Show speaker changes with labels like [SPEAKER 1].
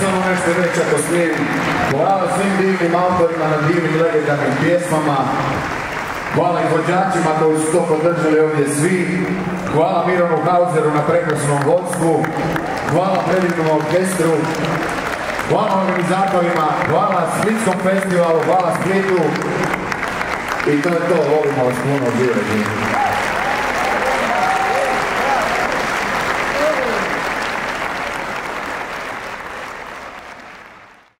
[SPEAKER 1] samo nešto reći ako smijem. Hvala svim divnim autorima na divnim legendarnim pjesmama. Hvala izvođačima koji su to podržali ovdje svi. Hvala Mironu Hauseru na prekrasnom vodstvu. Hvala predivnom orkestru. Hvala organizatorima. Hvala Splitskom festivalu. Hvala Splitu. I to je to. Volimo vas puno. Živjeti.